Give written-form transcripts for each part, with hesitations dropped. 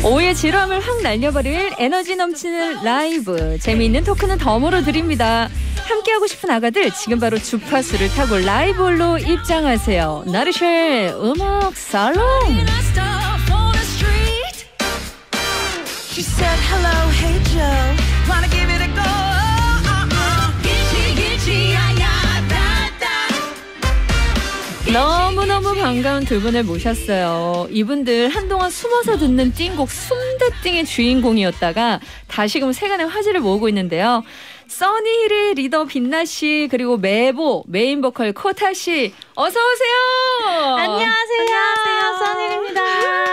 오후의 지루함을 확 날려버릴 에너지 넘치는 라이브, 재미있는 토크는 덤으로 드립니다. 함께하고 싶은 아가들 지금 바로 주파수를 타고 라이브홀로 입장하세요. 나르쉐 음악 살롱. 너무너무 반가운 두 분을 모셨어요. 이분들 한동안 숨어서 듣는 띵곡 숨대띵의 주인공이었다가 다시금 세간의 화제를 모으고 있는데요. 써니힐의 리더 빛나씨, 그리고 메보 메인 보컬 코타씨, 어서 오세요. 안녕하세요. 써니힐입니다.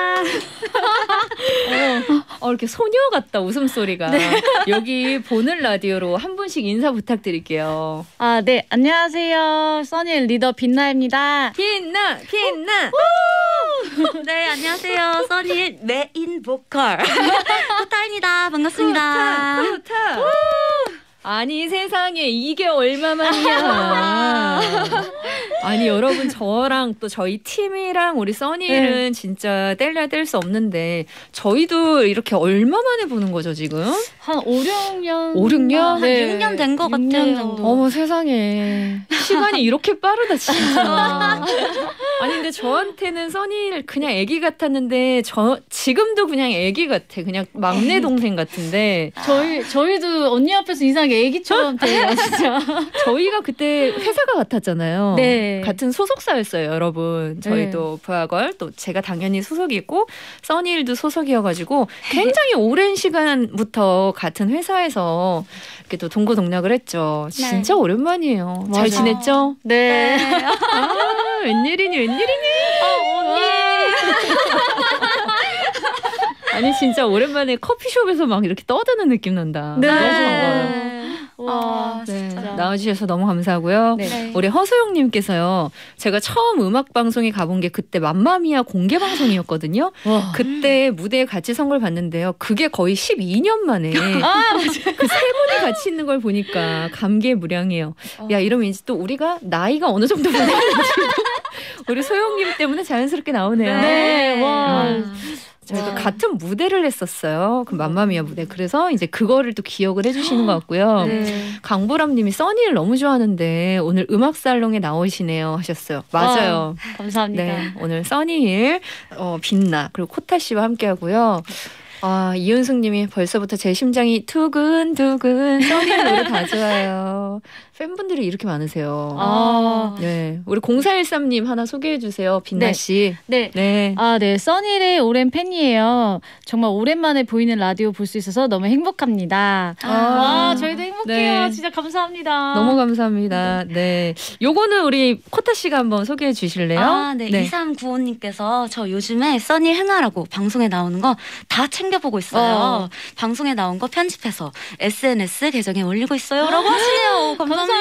이렇게 소녀 같다, 웃음소리가. 네. 여기 보는 라디오로 한 분씩 인사 부탁드릴게요. 네. 안녕하세요. 써니힐 리더 빛나입니다. 빛나. 네, 안녕하세요. 써니힐 메인 보컬 코타입니다. 반갑습니다. 코타. 아니 세상에 이게 얼마만이야. 아니 여러분, 저랑 또 저희 팀이랑 우리 써니힐은 진짜 뗄래야 뗄 수 없는데 저희도 이렇게 얼마 만에 보는 거죠 지금? 한 5, 6년? 5, 6년? 네. 6년 된 것 같아요. 어머 세상에, 시간이 이렇게 빠르다 진짜. 아니 근데 저한테는 써니힐 그냥 애기 같았는데 지금도 그냥 애기 같아. 그냥 막내 동생 같은데. 저희도 언니 앞에서 이상하게 애기처럼 돼요 진짜. 저희가 그때 회사가 같았잖아요. 네. 같은 소속사였어요, 여러분. 저희도 부하걸, 또 제가 당연히 소속이고 써니힐도 소속이어가지고 굉장히 오랜 시간부터 같은 회사에서 이렇게 또 동고동락을 했죠. 진짜 오랜만이에요. 맞아요. 잘 지냈죠? 네. 웬일이니. 언니. 아니 진짜 오랜만에 커피숍에서 막 이렇게 떠드는 느낌 난다. 네. 너무 반가워요. 와, 네, 진짜. 나와주셔서 너무 감사하고요. 네. 우리 허소영님께서요. 제가 처음 음악방송에 가본 게 그때 맘마미아 공개방송이었거든요. 와. 그때 무대에 같이 선 걸 봤는데요. 그게 거의 12년 만에 그 세 분이 같이 있는 걸 보니까 감개무량해요. 야, 이러면 이제 또 우리가 나이가 어느 정도 보는지 우리 소영님 때문에 자연스럽게 나오네요. 네. 와. 저희가 같은 무대를 했었어요. 그 맘마미아 무대. 그래서 이제 그거를 또 기억을 해주시는 것 같고요. 네. 강보람님이 써니힐 너무 좋아하는데 오늘 음악살롱에 나오시네요 하셨어요. 맞아요. 감사합니다. 네, 오늘 써니힐, 빛나, 그리고 코타 씨와 함께하고요. 이은숙님이 벌써부터 제 심장이 두근두근. 써니힐 노래 다 좋아요. 팬분들이 이렇게 많으세요. 네, 우리 0413님 하나 소개해 주세요. 빛나 씨. 네. 네. 네. 써니힐의 오랜 팬이에요. 정말 오랜만에 보이는 라디오 볼 수 있어서 너무 행복합니다. 와, 저희도 행복해요. 네. 진짜 감사합니다. 너무 감사합니다. 네. 요거는 우리 코타 씨가 한번 소개해 주실래요? 네. 2395님께서 저 요즘에 써니 흥하라고 방송에 나오는 거 다 챙겨보고 있어요. 방송에 나온 거 편집해서 SNS 계정에 올리고 있어요. 라고 하시네요. 감사합니다.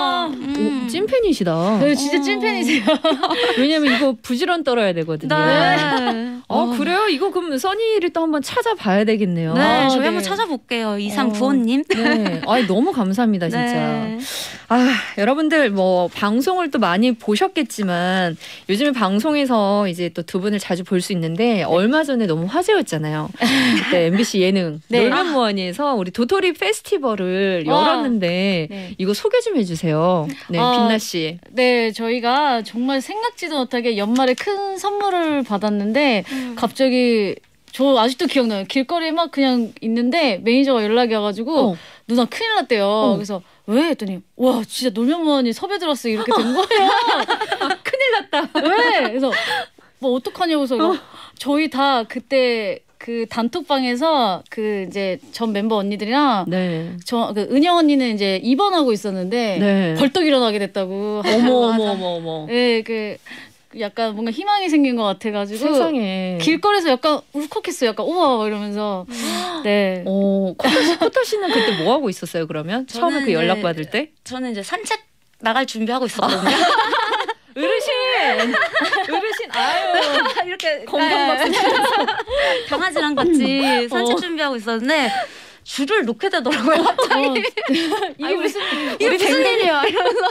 오, 찐팬이시다. 네, 진짜 찐팬이세요. 왜냐면 이거 부지런 떨어야 되거든요. 네. 그래요? 이거 그럼 써니힐을 또 한번 찾아봐야 되겠네요. 네, 저희 네. 한번 찾아볼게요. 2395님. 네. 너무 감사합니다, 진짜. 네. 여러분들 뭐 방송을 또 많이 보셨겠지만 요즘에 방송에서 이제 또 두 분을 자주 볼 수 있는데 얼마 전에 너무 화제였잖아요. 그때 MBC 예능 놀면 뭐하니에서 우리 도토리 페스티벌을 열었는데 네. 이거 소개 좀 해주세요. 네, 빛나 씨. 네, 저희가 정말 생각지도 못하게 연말에 큰 선물을 받았는데 갑자기 저 아직도 기억나요. 길거리에 막 그냥 있는데 매니저가 연락이 와가지고 누나 큰일 났대요. 그래서 왜? 했더니 와 진짜 놀면 뭐하니 섭외 들었어 이렇게 된 거예요. 큰일 났다. 왜? 그래서 뭐 어떡하냐고 해서 저희 다 그때 그 단톡방에서 그 이제 전 멤버 언니들이랑 그 은영 언니는 이제 입원하고 있었는데 벌떡 일어나게 됐다고. 어머. 네, 그 약간 뭔가 희망이 생긴 것 같아가지고 세상에 길거리에서 약간 울컥했어요. 약간 우와 이러면서. 네. 코타 씨는 그때 뭐 하고 있었어요? 그러면 처음에 그 연락 받을 때? 저는 이제 산책 나갈 준비하고 있었거든요. 어르신 아유 이렇게 건강박수 강아지랑 같이 산책 준비하고 있었는데 줄을 놓게 되더라고요. 갑자기. 이게 무슨 일이야 이러면서.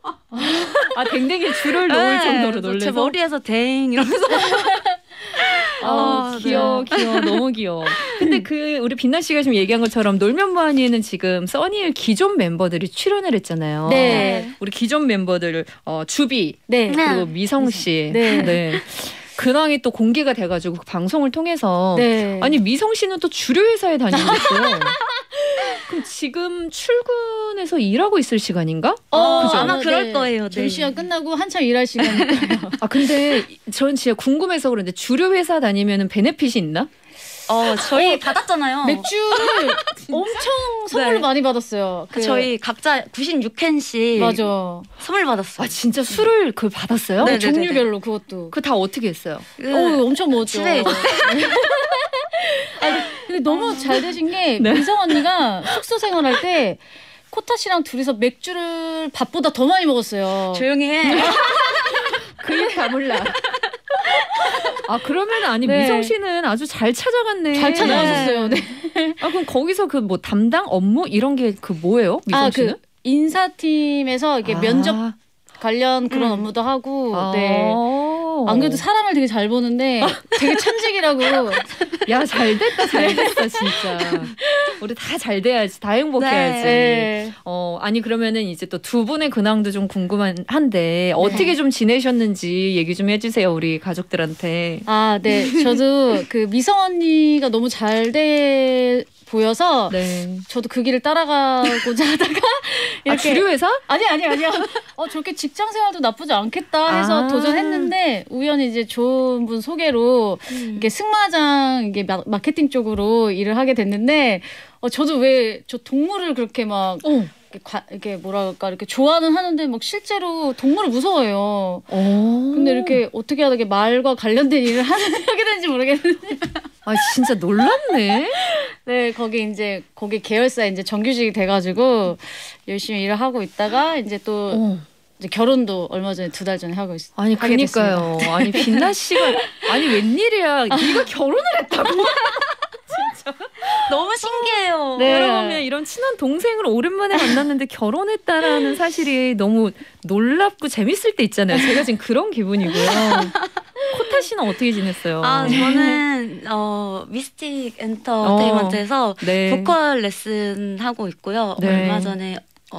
댕댕이 줄을 놓을 정도로 놀래서 제 머리에서 댕 이러면서. 귀여워, 귀여워. 너무 귀여워. 근데 우리 빛나 씨가 지금 얘기한 것처럼 놀면 뭐하니에는 지금 써니힐 기존 멤버들이 출연을 했잖아요. 네. 우리 기존 멤버들, 주비. 네. 그리고 미성 씨. 네. 근황이 또 공개가 돼가지고 그 방송을 통해서 네. 아니 미성 씨는 또 주류 회사에 다니고 있어요. 그럼 지금 출근해서 일하고 있을 시간인가? 그죠? 그죠? 아마 그럴 거예요. 준 네. 시간 끝나고 한참 일할 시간이에요. 근데 전 진짜 궁금해서 그런데 주류 회사 다니면은 베네핏이 있나? 저희 받았잖아요. 맥주를 엄청 선물로 네. 많이 받았어요. 저희 각자 96캔씩 맞아. 선물 받았어요. 진짜 술을 그걸 받았어요? 네. 종류별로 그것도. 그 다 어떻게 했어요? 엄청 먹었죠. 집에 근데 너무 잘 되신 게 네. 미성 언니가 숙소 생활할 때 코타 씨랑 둘이서 맥주를 밥보다 더 많이 먹었어요. 조용히 해. 그게 다 몰라. 그러면 아니 네. 미성 씨는 아주 잘 찾아갔네. 잘 찾아가셨어요. 네. 그럼 거기서 그 뭐 담당 업무 이런 게 그 뭐예요? 미성 씨는? 그 인사팀에서 이게 면접 관련 그런 업무도 하고. 네. 안 그래도 사람을 되게 잘 보는데 되게 천직이라고. 야, 잘 됐다, 진짜. 우리 다 잘 돼야지, 다 행복해야지. 네. 아니 그러면은 이제 또 두 분의 근황도 좀 궁금한데 어떻게 좀 지내셨는지 얘기 좀 해주세요, 우리 가족들한테. 네. 저도 그 미성 언니가 너무 잘 돼 보여서 네. 저도 그 길을 따라가고자 하다가 이렇게 주류 회사? 아니요. 저렇게 직장 생활도 나쁘지 않겠다 해서 도전했는데 우연히 이제 좋은 분 소개로 이게 승마장 이게 마케팅 쪽으로 일을 하게 됐는데 저도 왜 저 동물을 그렇게 막 이렇게 뭐랄까 이렇게 좋아는 하는데 막 실제로 동물을 무서워해요. 근데 이렇게 어떻게 하다 말과 관련된 일을 하게 되는지 모르겠는데. 진짜 놀랍네. 네, 거기 계열사에 이제 정규직이 돼가지고 열심히 일을 하고 있다가 이제 또 이제 결혼도 얼마 전에 2달 전에 하고 있어요. 아니 그러니까요. 아니 빛나 씨가 웬일이야? 네가 결혼을 했다고? 진짜 너무 신기해요. 네. 여러분 이런 친한 동생을 오랜만에 만났는데 결혼했다라는 사실이 너무 놀랍고 재밌을 때 있잖아요. 제가 지금 그런 기분이고요. 코타 씨는 어떻게 지냈어요? 저는 미스틱 엔터테인먼트에서 네. 보컬 레슨 하고 있고요. 네. 얼마 전에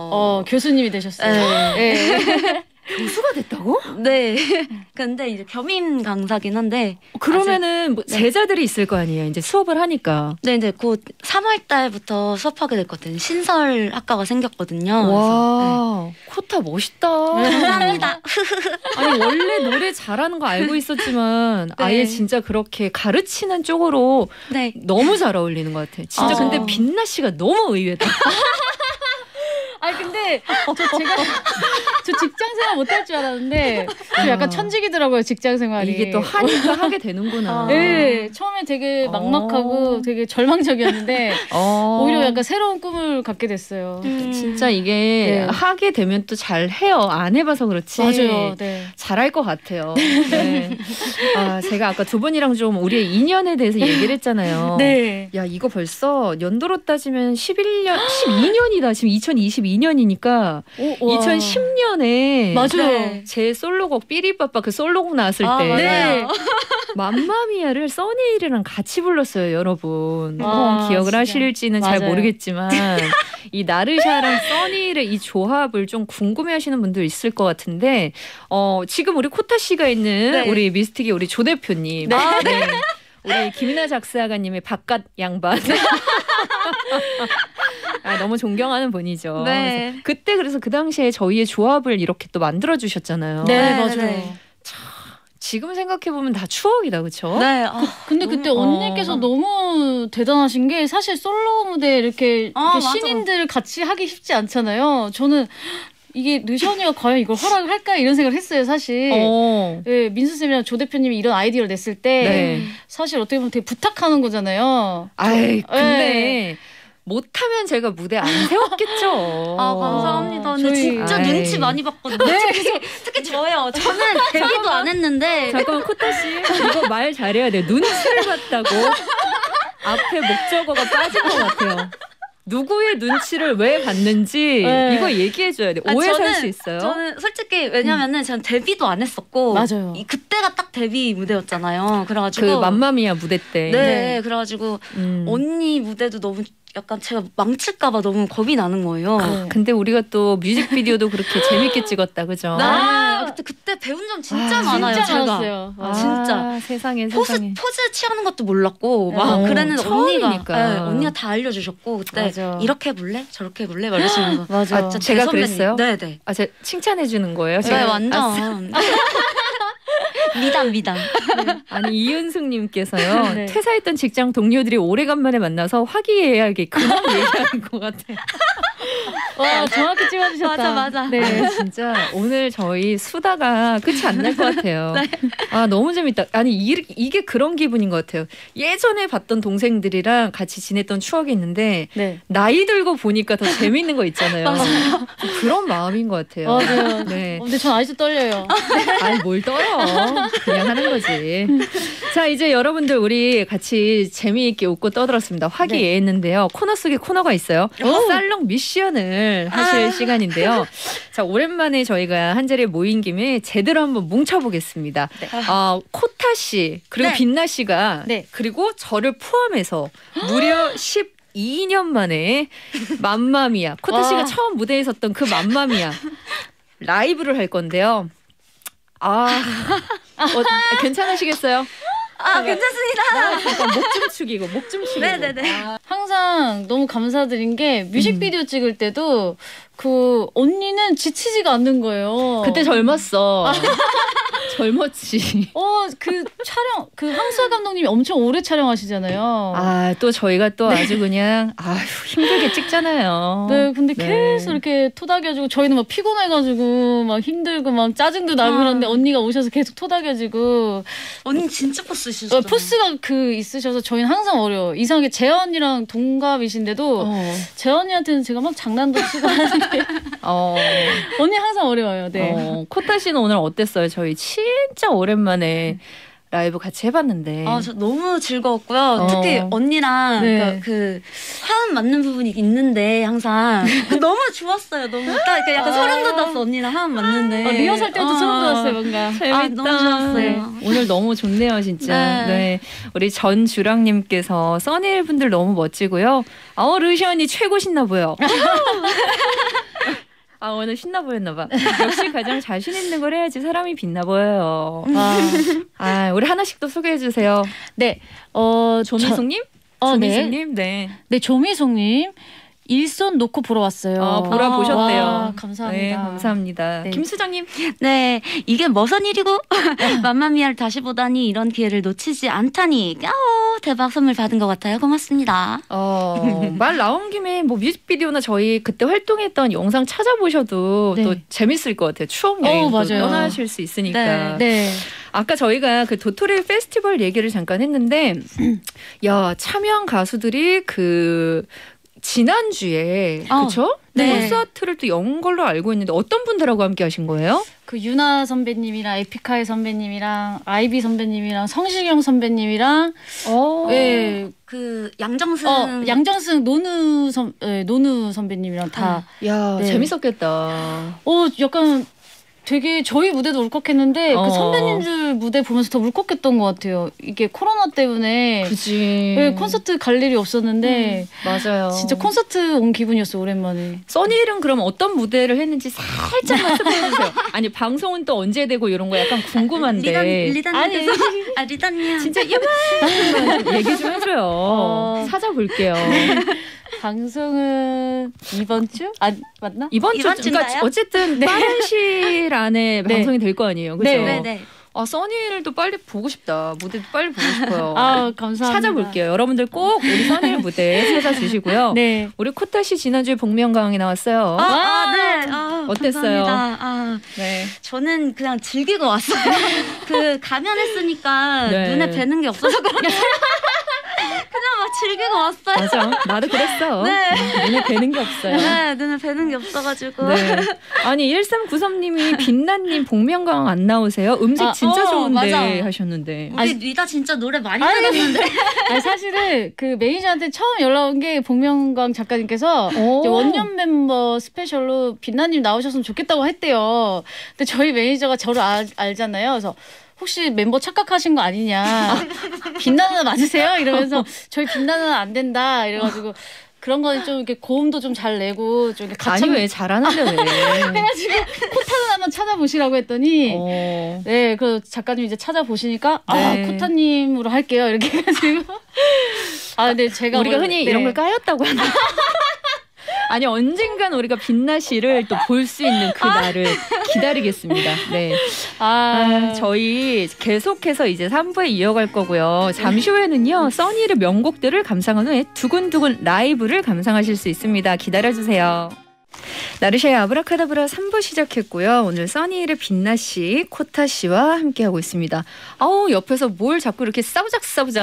교수님이 되셨어요. 네. 교수가 됐다고? 네. 근데 이제 겸임 강사긴 한데. 그러면은 뭐 제자들이 있을 거 아니에요. 이제 수업을 하니까. 네, 이제 곧 3월 달부터 수업하게 됐거든요. 신설 학과가 생겼거든요. 와, 코타 멋있다. 감사합니다. 아니 원래 노래 잘하는 거 알고 있었지만 네. 아예 진짜 그렇게 가르치는 쪽으로 네. 너무 잘 어울리는 것 같아. 진짜 근데 빛나 씨가 너무 의외다. 근데 저 직장 생활 못할 줄 알았는데 좀 약간 천직이더라고요, 직장 생활이. 이게 또 하니까 하게 되는구나. 네, 처음에 되게 막막하고 되게 절망적이었는데 오히려 약간 새로운 꿈을 갖게 됐어요. 진짜 이게 하게 되면 또 잘 해요. 안 해봐서 그렇지. 맞아요. 네. 잘할 것 같아요. 네. 제가 아까 두 분이랑 좀 우리의 인연에 대해서 얘기를 했잖아요. 네. 야, 이거 벌써 연도로 따지면 12년이다. 지금 2022년이니까 2010년에 맞아요. 제 솔로곡 삐리빠빠 그 솔로곡 나왔을 때 맞아요. 맘마미아를 써니힐이랑 같이 불렀어요, 여러분. 기억을 진짜. 하실지는 잘 맞아요. 모르겠지만 이 나르샤랑 써니힐의 이 조합을 좀 궁금해하시는 분들 있을 것 같은데 지금 우리 코타 씨가 있는 우리 미스틱의 우리 조 대표님, 네. 우리 김이나 작사가님의 바깥 양반. 너무 존경하는 분이죠. 네. 그래서 그 당시에 저희의 조합을 이렇게 또 만들어 주셨잖아요. 네, 맞아요. 네. 지금 생각해 보면 다 추억이다, 그렇죠? 네. 근데 그때 언니께서 너무 대단하신 게 사실 솔로 무대 이렇게 맞아. 신인들 같이 하기 쉽지 않잖아요. 저는 이게 르샤 언니가 과연 이걸 허락을 할까 이런 생각을 했어요, 사실. 네, 민수 쌤이랑 조 대표님이 이런 아이디어를 냈을 때 사실 어떻게 보면 되게 부탁하는 거잖아요. 근데 못하면 제가 무대 안 세웠겠죠. 감사합니다. 근데 진짜 눈치 많이 봤거든요. 특히 저예요. 저는 데뷔도 안 했는데. 잠깐만, 코타 씨, 이거 말 잘해야 돼. 눈치를 봤다고 앞에 목적어가 빠진 것 같아요. 누구의 눈치를 왜 봤는지 네. 이거 얘기해줘야 돼. 오해 살 수 있어요. 저는 솔직히 왜냐면은 전 데뷔도 안 했었고 맞아요. 그때가 딱 데뷔 무대였잖아요. 그래가지고 그 맘마미아 무대 때. 네, 그래가지고 언니 무대도 너무 약간 제가 망칠까봐 너무 겁이 나는 거예요. 근데 우리가 또 뮤직비디오도 그렇게 재밌게 찍었다, 그죠? 그때 배운 점 진짜 많아요. 진짜 제가. 많았어요. 진짜. 세상에. 포즈 취하는 것도 몰랐고 막 그랬는데 처음이니까. 언니가 다 알려주셨고 그때 맞아. 이렇게 해볼래? 저렇게 해볼래? 막 이러시면서 맞아. 제가 그랬어요? 네네. 제가 칭찬해 주는 거예요? 네, 완전. 미담. 아니 이은숙님께서요. 네. 퇴사했던 직장 동료들이 오래간만에 만나서 화기애애하게 그만 얘기하는 것 같아요. 와, 정확히 찍어주셨다. 맞아. 네, 진짜 오늘 저희 수다가 끝이 안 날 것 같아요. 네. 아 너무 재밌다. 아니 이게 그런 기분인 것 같아요. 예전에 봤던 동생들이랑 같이 지냈던 추억이 있는데 네. 나이 들고 보니까 더 재밌는 거 있잖아요. 그런 마음인 것 같아요. 맞아요. 네. 근데 전 아직도 떨려요. 아니 뭘 떨어. 그냥 하는 거지. 자 이제 여러분들 우리 같이 재미있게 웃고 떠들었습니다. 화기애애했는데요. 코너 속에 코너가 있어요. 살롱 미션을 하실 시간인데요. 자 오랜만에 저희가 한 자리에 모인 김에 제대로 한번 뭉쳐보겠습니다. 코타 씨 그리고 네. 빛나 씨가 네. 그리고 저를 포함해서 무려 12년 만에 맘마미아 코타 씨가 처음 무대에 섰던 그 맘마미아 라이브를 할 건데요. 괜찮으시겠어요? 괜찮습니다. 목 좀 축이고 목 좀 축이고. 네네네. 항상 너무 감사드린 게 뮤직비디오 찍을 때도 그 언니는 지치지가 않는 거예요. 그때 젊었어. 젊었지. 그 촬영 그 황수아 감독님이 엄청 오래 촬영하시잖아요. 또 저희가 또 아주 그냥 힘들게 찍잖아요. 네, 근데 네. 계속 이렇게 토닥여주고 저희는 막 피곤해가지고 막 힘들고 막 짜증도 나고 그러는데 언니가 오셔서 계속 토닥여주고 언니 진짜 포스 있으셨죠? 포스가 있으셔서 저희는 항상 어려워요. 이상하게 재현이랑 동갑이신데도 재현이한테는 제가 막 장난도 치고 하는데 언니 항상 어려워요. 네. 코타 씨는 오늘 어땠어요? 저희 진짜 오랜만에 라이브 같이 해봤는데. 저 너무 즐거웠고요. 특히 언니랑 네. 그 화음 맞는 부분이 있는데 항상 너무 좋았어요. 너무 딱 약간 소름 돋았어. 언니랑 화음 맞는데. 리허설 때도 소름 돋았어요. 뭔가. 재밌다. 너무 좋았어요. 네. 오늘 너무 좋네요, 진짜. 네. 우리 전주랑님께서 써니엘 분들 너무 멋지고요. 르시 언니 최고 신나 보여. 오늘 신나 보였나봐. 역시 가장 자신 있는 걸 해야지 사람이 빛나 보여요. 우리 하나씩 또 소개해 주세요. 네. 조미숙님? 조미숙님? 네. 네, 조미숙님. 일손 놓고 보러 왔어요. 보러 보셨대요. 와, 감사합니다. 네, 감사합니다. 네. 김수정님. 네, 이게 머선 일이고 맘마미아를 다시 보다니 이런 기회를 놓치지 않다니 대박 선물 받은 것 같아요. 고맙습니다. 말 나온 김에 뭐 뮤직비디오나 저희 그때 활동했던 영상 찾아보셔도 또 재밌을 것 같아요. 추억 여행 떠나실 수 있으니까. 네. 아까 저희가 그 도토리 페스티벌 얘기를 잠깐 했는데 참여한 가수들이 지난주에 그렇죠? 네. 콘서트를 또 연 걸로 알고 있는데 어떤 분들하고 함께 하신 거예요? 그 유나 선배님이랑 에픽하이 선배님이랑 아이비 선배님이랑 성시경 선배님이랑 네, 그 양정승 노누 선배님이랑 다. 야, 재밌었겠다. 약간 되게 저희 무대도 울컥했는데 그 선배님들 무대 보면서 더 울컥했던 것 같아요. 이게 코로나 때문에 그치. 콘서트 갈 일이 없었는데 맞아요. 진짜 콘서트 온 기분이었어요. 오랜만에. 써니엘은 그럼 어떤 무대를 했는지 살짝만 스포해주세요. 아니 방송은 또 언제 되고 이런 거 약간 궁금한데. 리단님께서 리단님 진짜 이만 얘기 좀 해줘요. 찾아볼게요. 방송은 이번 주? 맞나? 이번 주. 그러니까 어쨌든 빠른 시일 안에 방송이 될 거 아니에요. 그죠? 네. 써니엘도 빨리 보고 싶다. 무대도 빨리 보고 싶어요. 감사합니다. 찾아볼게요. 여러분들 꼭 우리 써니엘 무대 찾아주시고요. 네. 우리 코타 씨 지난주에 복면가왕에 나왔어요. 네. 어땠어요? 감사합니다. 네. 저는 그냥 즐기고 왔어요. 그 가면 했으니까 네. 눈에 뵈는 게 없어서 그냥 막 즐기고 왔어요. 맞아. 나도 그랬어. 네. 눈에 뵈는 게 없어요. 네, 눈에 뵈는 게 없어가지고. 네. 아니 1393님이 빛나님 복면가왕 안 나오세요? 음색 진짜 좋은데 맞아. 하셨는데. 우리 리다 진짜 노래 많이 들었는데. 아니, 사실은 그 매니저한테 처음 연락 온 게 복면가왕 작가님께서 이제 원년 멤버 스페셜로 빛나님 나오셨으면 좋겠다고 했대요. 근데 저희 매니저가 저를 알잖아요. 그래서 혹시 멤버 착각하신 거 아니냐. 빛나는 맞으세요? 이러면서 저희 빛나는 안 된다. 이래가지고 그런 거는 좀 이렇게 고음도 좀 잘 내고 좀 이렇게 아니 왜 잘하는데 왜? 해가지고 코타는 한번 찾아보시라고 했더니 네, 그 작가님 이제 찾아보시니까 네. 코타님으로 할게요. 이렇게 해가지고 근데 제가 우리가 흔히 이런 걸 까였다고 하나? 아니 언젠간 우리가 빛나 씨를 또 볼 수 있는 그 날을 기다리겠습니다. 네. 저희 계속해서 이제 3부에 이어갈 거고요. 잠시 후에는요. 써니의 명곡들을 감상한 후에 두근두근 라이브를 감상하실 수 있습니다. 기다려주세요. 나르샤의 아브라카다브라 3부 시작했고요. 오늘 써니의 빛나 씨, 코타 씨와 함께하고 있습니다. 옆에서 뭘 자꾸 이렇게 싸우작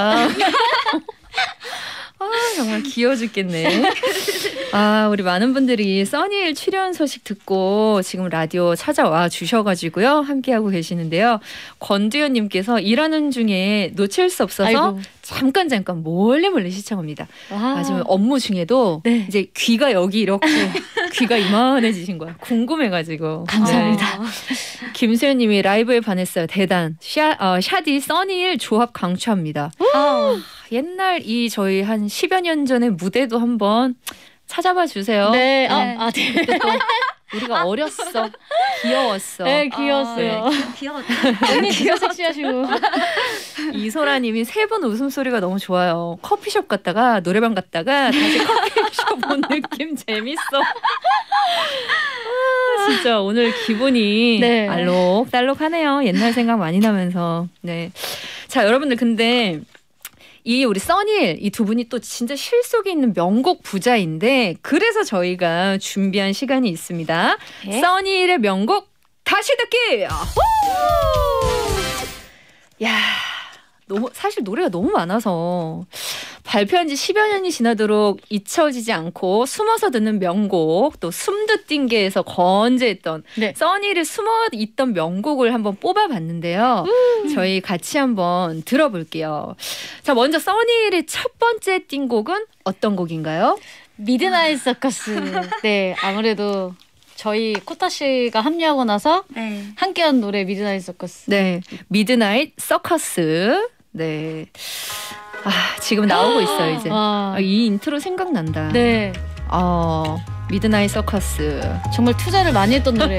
정말 귀여워 죽겠네. 우리 많은 분들이 써니일 출연 소식 듣고 지금 라디오 찾아와 주셔가지고요. 함께하고 계시는데요. 권두현님께서 일하는 중에 놓칠 수 없어서 아이고. 잠깐 몰래 시청합니다. 마지막에 업무 중에도 이제 귀가 여기 이렇게 귀가 이만해지신 거야. 궁금해가지고. 감사합니다. 김수현님이 라이브에 반했어요. 대단. 샤디 써니일 조합 강추합니다. 옛날 저희 한 10여 년 전에 무대도 한번 찾아봐 주세요. 네. 네. 네. 우리가 어렸어. 귀여웠어. 네, 귀여웠어요. 귀여웠다. 언니 진짜 섹시하시고. 이소라님이 세 분 웃음소리가 너무 좋아요. 커피숍 갔다가 노래방 갔다가 다시 커피숍 온 느낌 재밌어. 진짜 오늘 기분이 알록달록하네요. 옛날 생각 많이 나면서. 네. 자, 여러분들 근데 우리 써니일 이 두 분이 또 진짜 실속이 있는 명곡 부자인데 그래서 저희가 준비한 시간이 있습니다. 네? 써니일의 명곡 다시 듣기. 야, 사실 노래가 너무 많아서 발표한 지 10여 년이 지나도록 잊혀지지 않고 숨어서 듣는 명곡, 또 숨듣띵계에서 건재했던 써니를 숨어있던 명곡을 한번 뽑아봤는데요. 저희 같이 한번 들어볼게요. 자, 먼저 써니의 첫 번째 띵곡은 어떤 곡인가요? 미드나잇 서커스. 네, 아무래도 저희 코타 씨가 합류하고 나서 함께한 노래 미드나잇 서커스. 네, 미드나잇 서커스. 네. 지금 나오고 있어요, 이제. 이 인트로 생각난다. 네. 미드나잇 서커스. 정말 투자를 많이 했던 노래예요.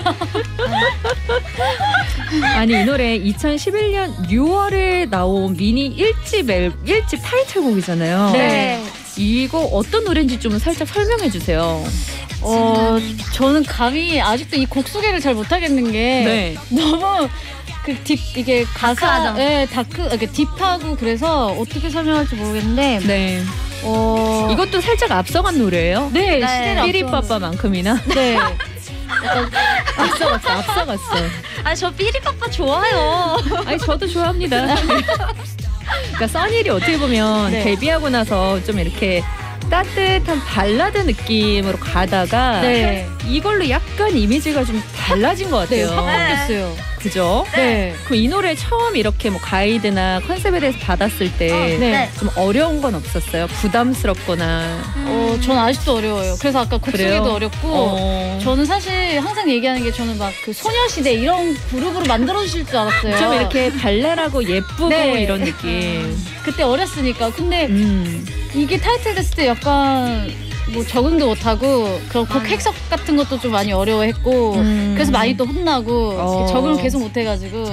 아니, 이 노래 2011년 6월에 나온 미니 1집 타이틀곡이잖아요. 네. 이거 어떤 노래인지 좀 살짝 설명해 주세요. 저는 감히 아직도 이 곡 소개를 잘 못하겠는 게 너무 이게 가사, 이게 딥하고 그래서 어떻게 설명할지 모르겠는데, 이것도 살짝 앞서간 노래예요. 네, 시대를 삐리빠빠만큼이나. 네. 앞서갔어. 저 삐리빠빠 좋아요. 저도 좋아합니다. 그러니까 써니일이 어떻게 보면 데뷔하고 나서 좀 이렇게 따뜻한 발라드 느낌으로 가다가 이걸로 약간 이미지가 좀 달라진 것 같아요. 확 바뀌었어요. 그죠? 네. 그럼 이 노래 처음 이렇게 뭐 가이드나 컨셉에 대해서 받았을 때 좀 어려운 건 없었어요? 부담스럽거나. 전 아직도 어려워요. 그래서 아까 곡 소개도 어렵고 저는 사실 항상 얘기하는 게 저는 막 그 소녀시대 이런 그룹으로 만들어주실 줄 알았어요. 좀 이렇게 발랄하고 예쁘고 이런 느낌. 그때 어렸으니까. 근데 이게 타이틀 됐을 때 약간 뭐 적응도 못하고 그런 곡 해석 같은 것도 좀 많이 어려워했고 그래서 많이 또 혼나고 적응을 계속 못해가지고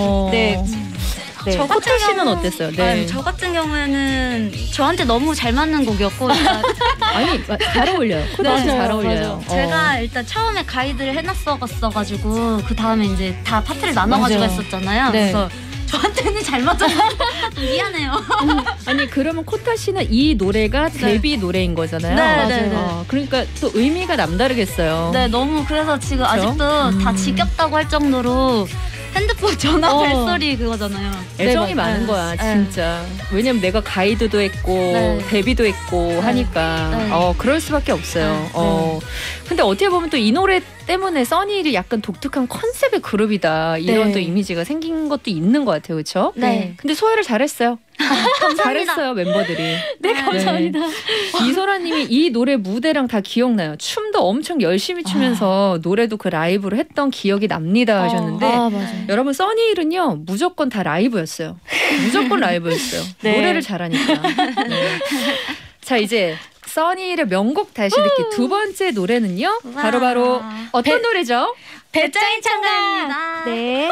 코타 씨는 어땠어요? 저 같은 경우에는 저한테 너무 잘 맞는 곡이었고 아니 잘 어울려요. 코타 씨 잘 어울려요. 제가 일단 처음에 가이드를 해놨어가지고 그 다음에 이제 다 파트를 나눠가지고 했었잖아요. 그래서 저한테는 잘 맞아요. 미안해요. 아니 그러면 코타 씨는 이 노래가 데뷔 노래인 거잖아요. 네. 그러니까 또 의미가 남다르겠어요. 네, 너무 그래서 지금 아직도 다 지겹다고 할 정도로 핸드폰 전화 벨소리 그거잖아요. 애정이 네, 많은 거야, 네. 진짜. 왜냐면 내가 가이드도 했고 네. 데뷔도 했고 하니까 네. 그럴 수밖에 없어요. 네. 근데 어떻게 보면 또 이 노래 때문에 써니힐이 약간 독특한 컨셉의 그룹이다 이런 네. 또 이미지가 생긴 것도 있는 것 같아요, 그렇죠? 네. 근데 소화를 잘했어요. 잘했어요 멤버들이. 네, 감사합니다. 이소라님이 이 노래 무대랑 다 기억나요. 춤도 엄청 열심히 추면서 노래도 그 라이브로 했던 기억이 납니다 하셨는데 맞아요. 여러분 써니힐은요 무조건 다 라이브였어요. 무조건 라이브였어요. 네. 노래를 잘하니까. 네. 자 이제 써니힐의 명곡 다시 듣기 두 번째 노래는요. 바로 어떤 노래죠? 배짱이 참가입니다. 네.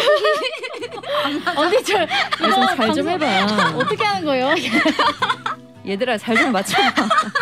언니 잘 좀 해봐. 어떻게 하는 거예요? 얘들아 잘 좀 맞춰봐.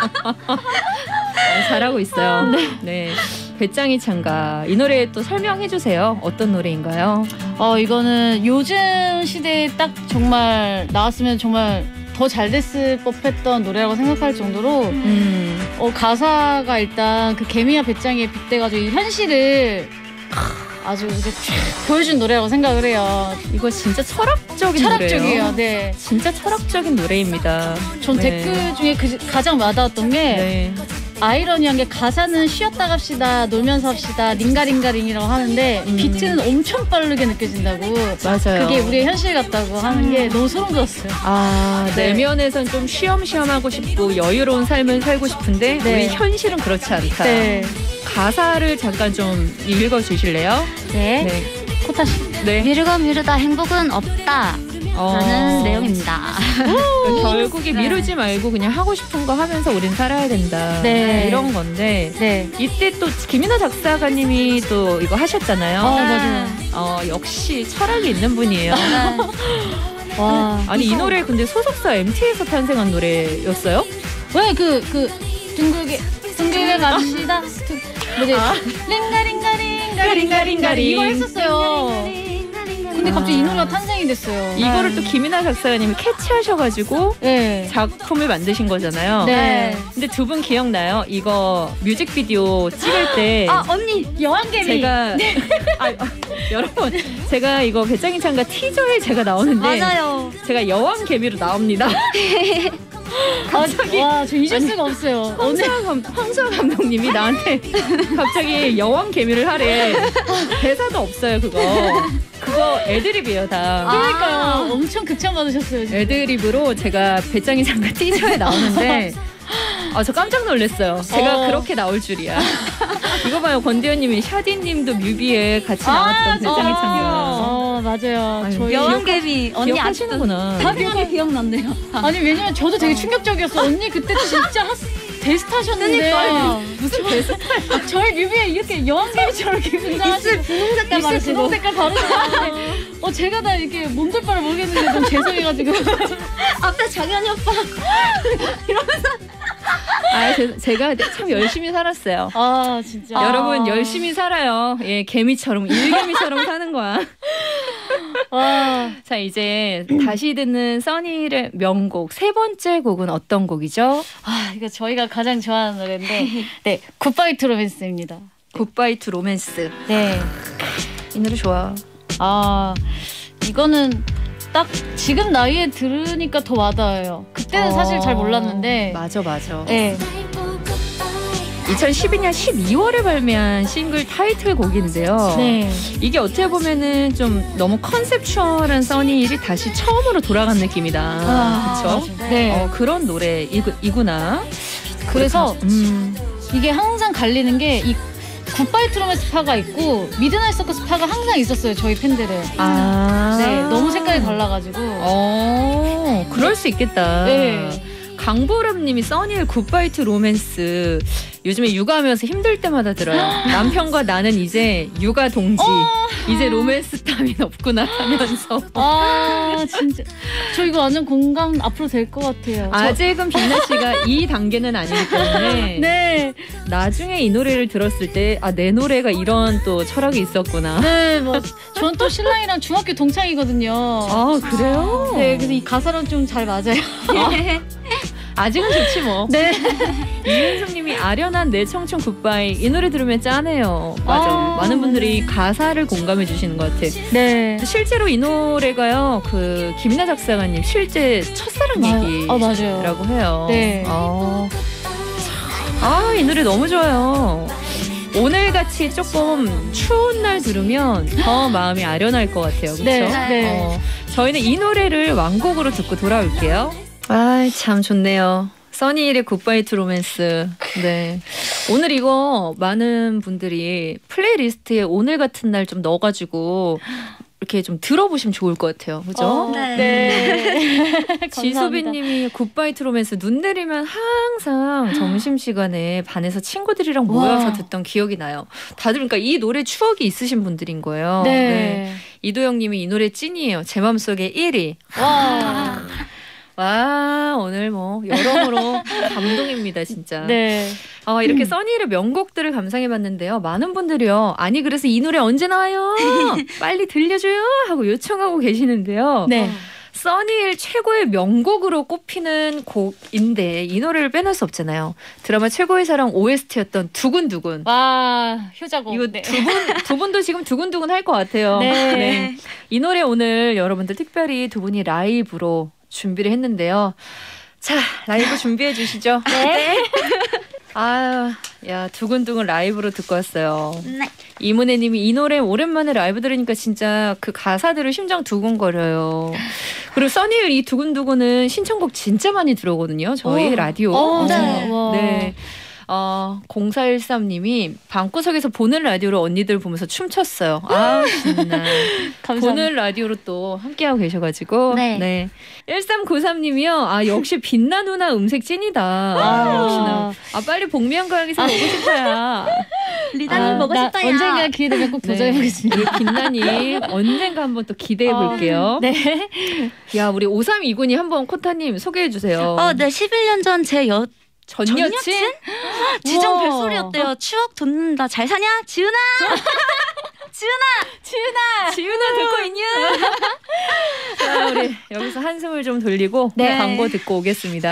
잘하고 있어요. 네. 배짱이 참가 이 노래 또 설명해 주세요. 어떤 노래인가요? 이거는 요즘 시대에 딱 정말 나왔으면 정말 더 잘 됐을 법했던 노래라고 생각할 정도로 가사가 일단 그 개미와 배짱이에 빗대가지고 이 현실을 아주 이제 쫙 보여준 노래라고 생각을 해요. 이거 진짜 철학적인 노래예요. 철학적이에요. 네. 진짜 철학적인 노래입니다. 전 네. 댓글 중에 가장 와닿았던 게 네. 아이러니한 게 가사는 쉬었다 갑시다 놀면서 합시다 링가링가링이라고 하는데 비트는 엄청 빠르게 느껴진다고. 맞아요. 그게 우리의 현실 같다고 하는 게 너무 소름 돋았어요. 네. 내면에선 좀 쉬엄쉬엄 하고 싶고 여유로운 삶을 살고 싶은데 네. 우리 현실은 그렇지 않다. 네. 가사를 잠깐 좀 읽어주실래요? 네. 네. 코타 씨. 네. 미루다 행복은 없다. 라는 내용입니다. 결국에 네. 미루지 말고 그냥 하고 싶은 거 하면서 우린 살아야 된다. 네. 이런 건데 네. 이때 또 김이나 작사가님이 또 이거 하셨잖아요. 맞아요. 역시 철학이 있는 분이에요. 와. 아니 이 노래 근데 소속사 MT에서 탄생한 노래였어요? 왜 둥글게 갑시다. 뭐지? 링가링가링가링가링가링 이거 했었어요. 근데 갑자기 이 노래가 탄생이 됐어요. 이거를 또 김이나 작사가님이 캐치하셔가지고 네. 작품을 만드신 거잖아요. 네. 근데 두 분 기억나요? 이거 뮤직비디오 찍을 때 언니 여왕개미. 제가 여러분 제가 이거 배짱이 참가 티저에 제가 나오는데 맞아요. 제가 여왕 개미로 나옵니다. 갑자기 와, 저 잊을 수가 없어요. 황수아 감독님이 나한테 갑자기 여왕 개미를 하래. 대사도 없어요 그거 애드립이에요 다. 그러니까요. 엄청 극찬 받으셨어요. 진짜. 애드립으로 제가 배짱이 참가 티저에 나오는데 저 깜짝 놀랐어요. 제가 그렇게 나올 줄이야. 이거 봐요. 권대현님이 샤디님도 뮤비에 같이 나왔던 배짱이 참가. 맞아요. 저희 여왕개미 언니 아시는구나. 다들 기억났네요. 아니 왜냐면 저도 되게 충격적이었어. 언니 그때 진짜 데스타셨는데 무슨 데스타? 저희 뮤비에 이렇게 여왕개미처럼 이렇게 분장하시고 분홍 색깔 바르고 제가 다 이렇게 몸둘바를 모르겠는데 너무 죄송해가지고 앞에 장현이 오빠 이러면서 제가 참 열심히 살았어요. 진짜 여러분 열심히 살아요. 예, 개미처럼 일개미처럼 사는 거야. 자 이제 다시 듣는 써니힐의 명곡 세 번째 곡은 어떤 곡이죠? 이거 저희가 가장 좋아하는 노래인데 네, 굿바이 투 로맨스입니다. 굿바이 투 로맨스. 네, 이 노래 좋아. 이거는 딱 지금 나이에 들으니까 더 와닿아요. 그때는 사실 잘 몰랐는데. 맞아. 네. 2012년 12월에 발매한 싱글 타이틀곡인데요. 네. 이게 어떻게 보면은 좀 너무 컨셉추얼한 써니힐이 다시 처음으로 돌아간 느낌이다. 그렇죠? 네. 그런 노래이구나. 그래서 이게 항상 갈리는 게 이 굿바이 투 로맨스 파가 있고 미드나잇 서커스 파가 항상 있었어요. 저희 팬들은. 네, 너무 색깔이 달라가지고. 그럴 수 있겠다. 네. 강보람님이 써니힐 굿바이 투 로맨스 요즘에 육아하면서 힘들 때마다 들어요. 남편과 나는 이제 육아 동지. 이제 로맨스 따윈 없구나 하면서. 진짜. 저 이거 완전 공감 앞으로 될 것 같아요. 아직은 빛나 씨가 이 단계는 아니기 때문에. 네. 나중에 이 노래를 들었을 때 내 노래가 이런 또 철학이 있었구나. 네, 전 또 신랑이랑 중학교 동창이거든요. 그래요? 네, 그래서 이 가사랑 좀 잘 맞아요. 아직은 좋지 뭐. 네. 이은숙님이 아련한 내 청춘 굿바이 이 노래 들으면 짠해요. 맞아. 많은 분들이 가사를 공감해 주시는 것 같아. 네. 실제로 이 노래가요. 그 김이나 작사가님 실제 첫사랑 맞아요. 얘기라고 해요. 네. 이 노래 너무 좋아요. 오늘같이 조금 추운 날 들으면 더 마음이 아련할 것 같아요. 그렇죠? 네. 저희는 이 노래를 완곡으로 듣고 돌아올게요. 참 좋네요. 써니힐의 굿바이 투 로맨스. 네. 오늘 이거 많은 분들이 플레이리스트에 오늘 같은 날 좀 넣어가지고 이렇게 좀 들어보시면 좋을 것 같아요. 그죠? 네. 지수빈님이 굿바이 투 로맨스 눈 내리면 항상 점심시간에 반에서 친구들이랑 모여서 듣던 기억이 나요. 다들 그러니까 이 노래 추억이 있으신 분들인 거예요. 네. 이도영님이 이 노래 찐이에요. 제 맘속에 1위. 와, 오늘 뭐 여러모로 감동입니다, 진짜. 네. 이렇게 써니힐의 명곡들을 감상해봤는데요. 많은 분들이요. 아니 그래서 이 노래 언제 나와요? 빨리 들려줘요 하고 요청하고 계시는데요. 네. 써니힐 최고의 명곡으로 꼽히는 곡인데 이 노래를 빼놓을 수 없잖아요. 드라마 최고의 사랑 OST였던 두근두근. 와, 효자곡. 이거 네. 두 분도 지금 두근두근 할 것 같아요. 네. 이 노래 오늘 여러분들 특별히 두 분이 라이브로 준비를 했는데요. 자, 라이브 준비해 주시죠. 네. 두근두근 라이브로 듣고 왔어요. 네. 이문혜님이 이 노래 오랜만에 라이브 들으니까 진짜 그 가사들을 심장 두근거려요. 그리고 써니힐 이 두근두근은 신청곡 진짜 많이 들어오거든요. 저희 라디오. 네. 0413님이 방구석에서 보는 라디오로 언니들 보면서 춤췄어요. 신나. 보는 라디오로 또 함께하고 계셔가지고. 네. 1393님이요. 역시 빛나 누나 음색 찐이다. 역시나. 빨리 복미한 고양이서 먹고 싶어야. 리다님 먹고 싶어요. 언젠가 기회 되면 꼭 도전해보겠습니다. 우리 빛나님 언젠가 한번 또 기대해 볼게요. 네. 야, 우리 5329님 한번 코타님 소개해 주세요. 네. 11년 전 제 전 여친? 지정 벨소리였대요. 추억 돋는다. 잘 사냐? 지은아! 지은아 듣고 있냐? 자, 우리 여기서 한숨을 좀 돌리고 광고 듣고 오겠습니다.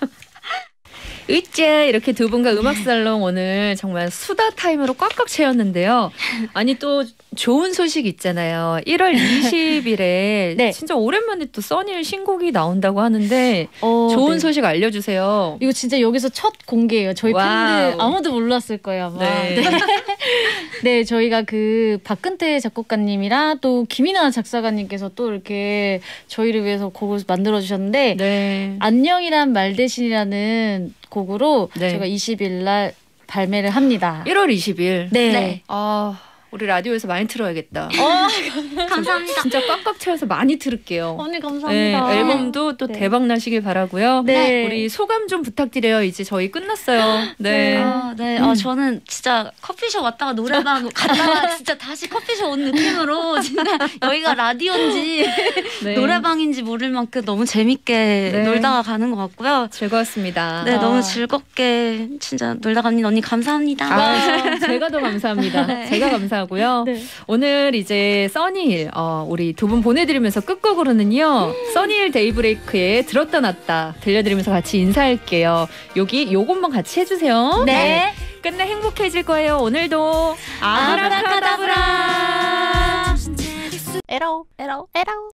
으쌰 이렇게 두 분과 음악살롱 오늘 정말 수다 타임으로 꽉꽉 채웠는데요. 아니 또 좋은 소식 있잖아요. 1월 20일에 진짜 오랜만에 또 써니힐 신곡이 나온다고 하는데 좋은 소식 알려주세요. 이거 진짜 여기서 첫 공개예요. 저희 팬들 아무도 몰랐을 거예요 아마. 네, 저희가 그 박근태 작곡가님이랑 또 김이나 작사가님께서 또 이렇게 저희를 위해서 곡을 만들어 주셨는데 안녕이란 말 대신이라는 곡으로 제가 20일 날 발매를 합니다. 1월 20일. 네. 우리 라디오에서 많이 틀어야겠다. 감사합니다. 진짜 꽉꽉 채워서 많이 들을게요. 언니 감사합니다. 네, 앨범도 또 대박 나시길 바라고요. 네. 우리 소감 좀 부탁드려요. 이제 저희 끝났어요. 네. 저는 진짜 커피숍 왔다가 노래방 갔다가 진짜 다시 커피숍 온 느낌으로 진짜 여기가 라디오인지 노래방인지 모를 만큼 너무 재밌게 놀다가 가는 것 같고요. 즐거웠습니다. 네, 너무 즐겁게 진짜 놀다 가는 언니 감사합니다. 제가 더 감사합니다. 제가 감사하고요. 오늘 이제 써니힐 우리 두 분 보내드리면서 끝곡으로는요. 써니힐 데이브레이크에 들었다 놨다 들려드리면서 같이 인사할게요. 요것만 같이 해주세요. 네. 끝내 행복해질 거예요. 오늘도 아브라카다브라. 에라오.